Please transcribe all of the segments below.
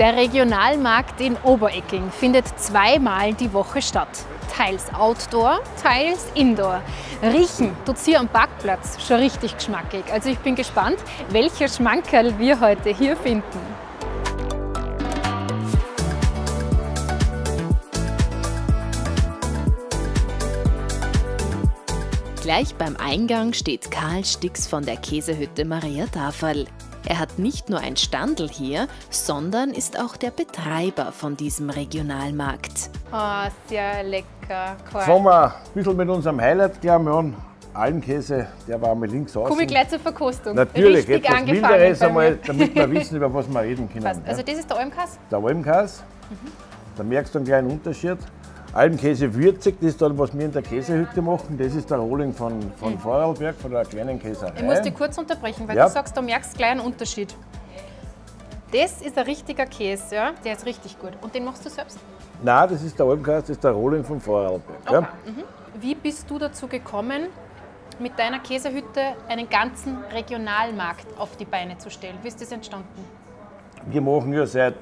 Der Regionalmarkt in Oberecking findet zweimal die Woche statt. Teils Outdoor, teils Indoor. Riechen tut's hier am Parkplatz schon richtig geschmackig. Also ich bin gespannt, welche Schmankerl wir heute hier finden. Gleich beim Eingang steht Karl Stix von der Käsehütte Maria Taferl. Er hat nicht nur ein Standl hier, sondern ist auch der Betreiber von diesem Regionalmarkt. Oh, sehr lecker. Fangen wir ein bisschen mit unserem Highlight gleich mal an. Almkäse, der war mal links außen. Komme ich gleich zur Verkostung. Natürlich, etwas Milderes einmal, damit wir wissen, über was wir reden können. Passt. Also das ist der Almkäse? Der Almkäse. Da merkst du einen kleinen Unterschied. Almkäse würzig, das ist dann, was wir in der Käsehütte machen. Das ist der Rohling von Vorarlberg, von der kleinen Käserei. Ich muss dich kurz unterbrechen, weil du sagst, du merkst gleich einen Unterschied. Das ist ein richtiger Käse, ja? Der ist richtig gut. Und den machst du selbst? Nein, das ist der Almkäse, das ist der Rohling von Vorarlberg. Okay. Ja? Wie bist du dazu gekommen, mit deiner Käsehütte einen ganzen Regionalmarkt auf die Beine zu stellen? Wie ist das entstanden? Wir machen ja seit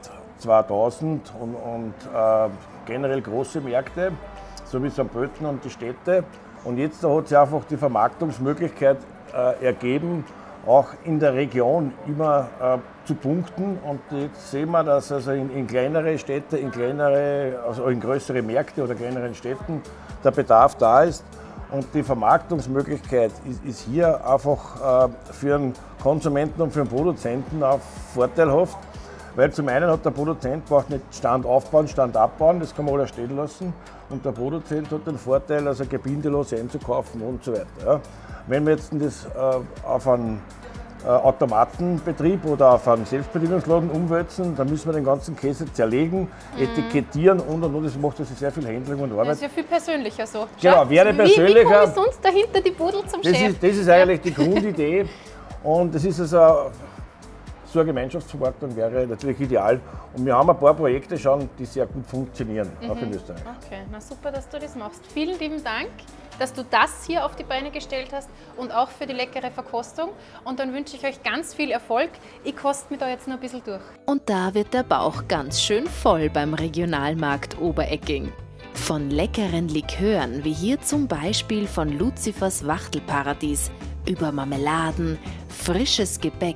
2000 und generell große Märkte, so wie St. Pölten und die Städte. Und jetzt hat sich einfach die Vermarktungsmöglichkeit ergeben, auch in der Region immer zu punkten. Und jetzt sehen wir, dass also in kleinere Städte, also in größere Märkte oder kleineren Städten der Bedarf da ist. Und die Vermarktungsmöglichkeit ist hier einfach für den Konsumenten und für den Produzenten auch vorteilhaft. Weil zum einen hat der Produzent braucht nicht Stand aufbauen, Stand abbauen, das kann man alles stehen lassen. Und der Produzent hat den Vorteil, also gebindelos einzukaufen und so weiter. Ja. Wenn wir jetzt das auf einen Automatenbetrieb oder auf einen Selbstbedienungsladen umwälzen, dann müssen wir den ganzen Käse zerlegen, etikettieren und. Das macht also sehr viel Handling und Arbeit. Das ist ja viel persönlicher so. Genau, wäre persönlicher. Wie komme ich sonst dahinter die Pudel zum Chef? Das ist eigentlich die Grundidee. Und das ist also so eine Gemeinschaftsvermarktung wäre natürlich ideal. Und wir haben ein paar Projekte schon, die sehr gut funktionieren, auch in Österreich. Okay, na super, dass du das machst. Vielen lieben Dank, dass du das hier auf die Beine gestellt hast und auch für die leckere Verkostung. Und dann wünsche ich euch ganz viel Erfolg. Ich koste mich da jetzt noch ein bisschen durch. Und da wird der Bauch ganz schön voll beim Regionalmarkt Oberecking. Von leckeren Likören, wie hier zum Beispiel von Luzifers Wachtelparadies, über Marmeladen, frisches Gebäck,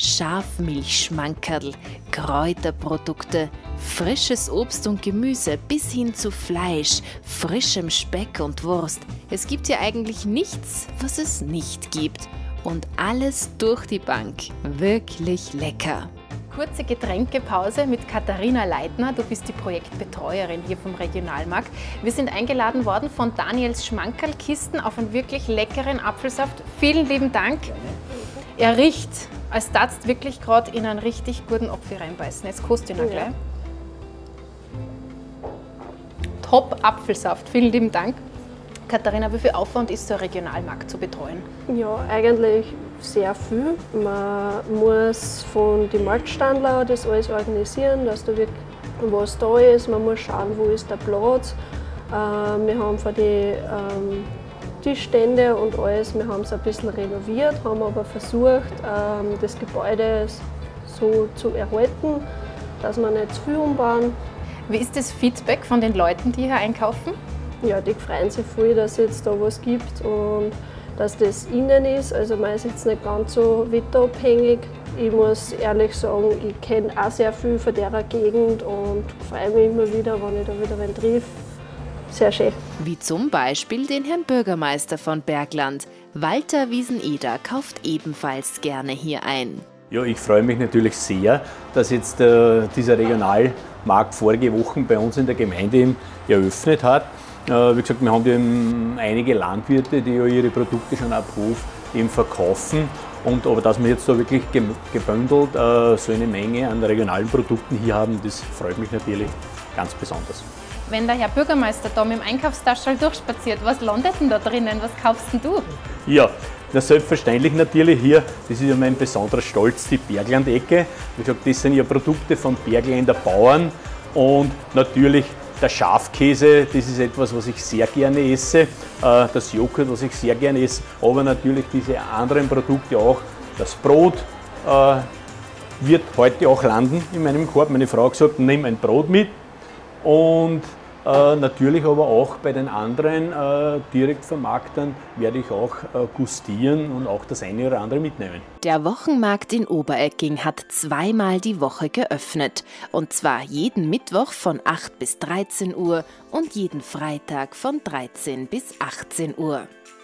Schafmilchschmankerl, Kräuterprodukte, frisches Obst und Gemüse bis hin zu Fleisch, frischem Speck und Wurst. Es gibt hier eigentlich nichts, was es nicht gibt. Und alles durch die Bank. Wirklich lecker. Kurze Getränkepause mit Katharina Leitner. Du bist die Projektbetreuerin hier vom Regionalmarkt. Wir sind eingeladen worden von Daniels Schmankerlkisten auf einen wirklich leckeren Apfelsaft. Vielen lieben Dank. Er riecht, als darfst wirklich gerade in einen richtig guten Apfel reinbeißen. Jetzt koste ich ihn gleich. Top Apfelsaft. Vielen lieben Dank. Katharina, wie viel Aufwand ist so ein Regionalmarkt zu betreuen? Ja, eigentlich sehr viel. Man muss von den Marktstandlern das alles organisieren, dass da wirklich was da ist. Man muss schauen, wo ist der Platz. Wir haben für die Tischstände und alles, wir haben es ein bisschen renoviert, haben aber versucht, das Gebäude so zu erhalten, dass wir nicht zu viel umbauen. Wie ist das Feedback von den Leuten, die hier einkaufen? Ja, die freuen sich voll, dass es jetzt da was gibt und dass das innen ist. Also man ist jetzt nicht ganz so wetterabhängig. Ich muss ehrlich sagen, ich kenne auch sehr viel von dieser Gegend und freue mich immer wieder, wenn ich da wieder wen treffe. Sehr schön. Wie zum Beispiel den Herrn Bürgermeister von Bergland. Walter Wieseneder kauft ebenfalls gerne hier ein. Ja, ich freue mich natürlich sehr, dass jetzt dieser Regionalmarkt vorige Wochen bei uns in der Gemeinde eröffnet hat. Wie gesagt, wir haben eben einige Landwirte, die ja ihre Produkte schon ab Hof eben verkaufen. Aber dass wir jetzt da wirklich gebündelt so eine Menge an regionalen Produkten hier haben, das freut mich natürlich ganz besonders. Wenn der Herr Bürgermeister da mit dem Einkaufstaschel durchspaziert, was landet denn da drinnen? Was kaufst denn du? Ja, na selbstverständlich natürlich hier, das ist ja mein besonderer Stolz, die Bergland-Ecke. Wie gesagt, das sind ja Produkte von Bergländer Bauern und natürlich der Schafkäse, das ist etwas, was ich sehr gerne esse, das Joghurt, was ich sehr gerne esse, aber natürlich diese anderen Produkte auch, das Brot, wird heute auch landen in meinem Korb. Meine Frau hat gesagt, nimm ein Brot mit und natürlich aber auch bei den anderen Direktvermarktern werde ich auch gustieren und auch das eine oder andere mitnehmen. Der Wochenmarkt in Oberecking hat zweimal die Woche geöffnet. Und zwar jeden Mittwoch von 8 bis 13 Uhr und jeden Freitag von 13 bis 18 Uhr.